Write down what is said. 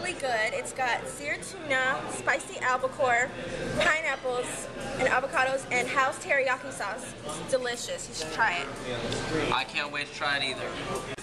really good. It's got seared tuna, spicy albacore, pineapples, and avocados, and house teriyaki sauce. It's delicious. You should try it. I can't wait to try it either.